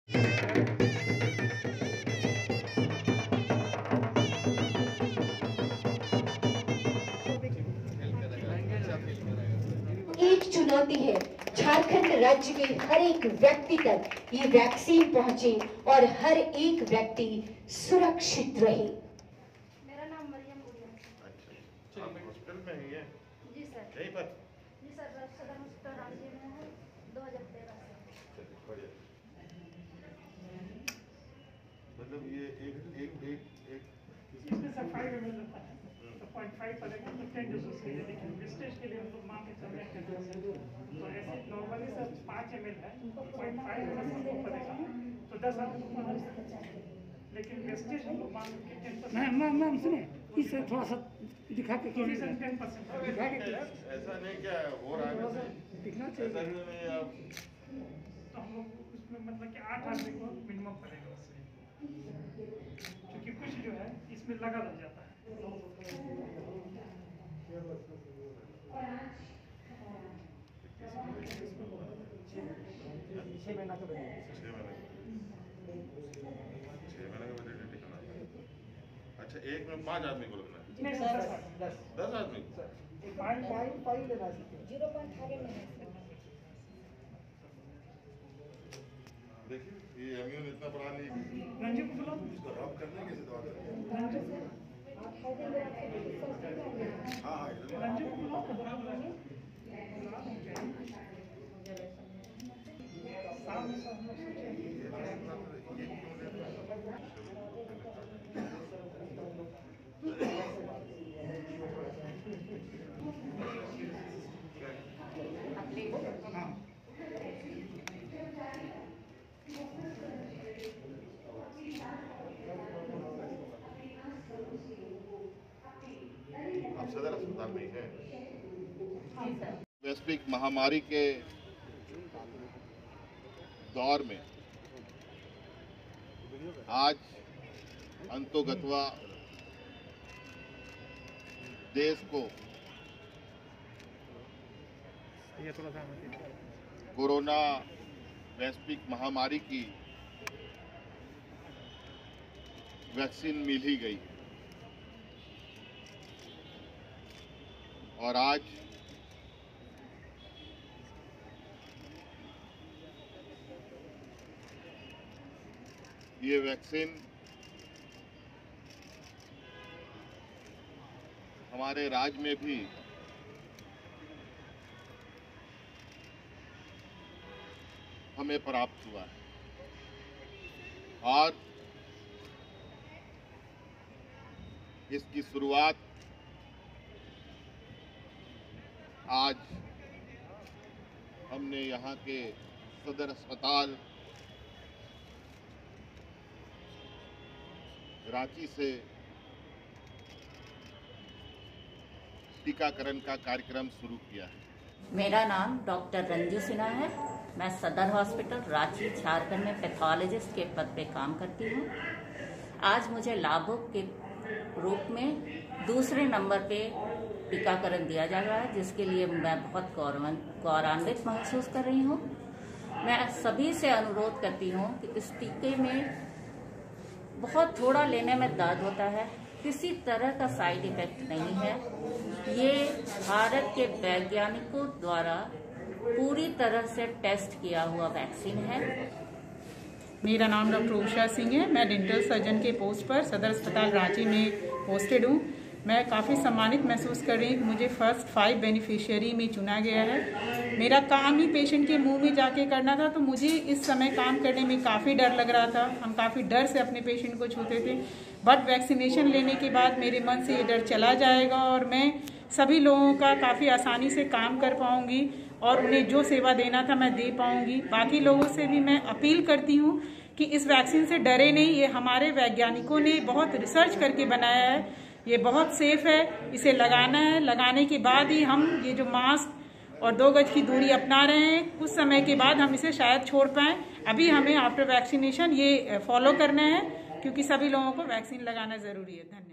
एक चुनौती है झारखंड राज्य के हर एक व्यक्ति तक ये वैक्सीन पहुंचे और हर एक व्यक्ति सुरक्षित रहे। मेरा नाम मरियम गुड़िया। अच्छा, आप हॉस्पिटल में ही हैं? जी सर। यहीं पर? जी सर, सदर हॉस्पिटल रांची में है 2013 से। बढ़िया। मतलब ये एक इसमें सर 5 ml रहता है, तो 0.5 पड़ेगा तो 10 डोजेस के लिए, लेकिन वेस्टेज के लिए हम लोग मांग के चल रहे हैं 10 डोजेस। तो ऐसे नॉर्मली सर 5 ml है, 0.5 हमको पड़ेगा तो 10 आदमी को पड़ सकता है, लेकिन वेस्टेज हम लोग मांग के 10%। मैम सुने, इसे थोड़ा सा दिखा के क्यों 10% ऐसा नहीं क्या हो रहा है वैसे? दिखना ऐसा चाहिए। नहीं आप तो हम लोग उसमें मतलब कि 8 आदमी को मिनिमम पड़ेगा उससे, क्योंकि कुछ जो है इसमें लगा रह जाता है। 6 महीना का बनेगा। 6 महीने का वैलिडिटी करना है। अच्छा, एक में 5 आदमी को रखना है? नहीं सर, 10 आदमी? पाई लेना है। 0.5 में है। देखिए, ये इम्यून इतना बड़ा नहीं। रंजू को बुलाओ। इसको रब करने कैसे दवा करें? रंजू हाँ, रंजू को बुलाओ। शाम में सब लोग आप सदर अस्पताल में हैं? वैश्विक महामारी के दौर में आज अंतोगत्वा देश को कोरोना वैश्विक महामारी की वैक्सीन मिल ही गई और आज ये वैक्सीन हमारे राज्य में भी हमें प्राप्त हुआ है और इसकी शुरुआत आज हमने यहाँ के सदर अस्पताल रांची से टीकाकरण का कार्यक्रम शुरू किया है। मेरा नाम डॉक्टर रंजू सिन्हा है। मैं सदर हॉस्पिटल रांची झारखंड में पैथोलॉजिस्ट के पद पे काम करती हूँ। आज मुझे लाभुक के रूप में दूसरे नंबर पे टीकाकरण दिया जा रहा है, जिसके लिए मैं बहुत गौरवान्वित महसूस कर रही हूँ। मैं सभी से अनुरोध करती हूँ कि इस टीके में बहुत थोड़ा लेने में दर्द होता है, किसी तरह का साइड इफेक्ट नहीं है। ये भारत के वैज्ञानिकों द्वारा पूरी तरह से टेस्ट किया हुआ वैक्सीन है। मेरा नाम डॉक्टर उषा सिंह है। मैं डेंटल सर्जन के पोस्ट पर सदर अस्पताल रांची में पोस्टेड हूँ। मैं काफ़ी सम्मानित महसूस कर रही हूँ कि मुझे फर्स्ट 5 बेनिफिशियरी में चुना गया है। मेरा काम ही पेशेंट के मुंह में जाके करना था, तो मुझे इस समय काम करने में काफ़ी डर लग रहा था। हम काफ़ी डर से अपने पेशेंट को छूते थे, बट वैक्सीनेशन लेने के बाद मेरे मन से ये डर चला जाएगा और मैं सभी लोगों का काफ़ी आसानी से काम कर पाऊँगी और उन्हें जो सेवा देना था मैं दे पाऊँगी। बाकी लोगों से भी मैं अपील करती हूँ कि इस वैक्सीन से डरे नहीं। ये हमारे वैज्ञानिकों ने बहुत रिसर्च करके बनाया है, ये बहुत सेफ है। इसे लगाना है, लगाने के बाद ही हम ये जो मास्क और 2 गज की दूरी अपना रहे हैं, कुछ समय के बाद हम इसे शायद छोड़ पाएं। अभी हमें आफ्टर वैक्सीनेशन ये फॉलो करना है, क्योंकि सभी लोगों को वैक्सीन लगाना जरूरी है। धन्यवाद।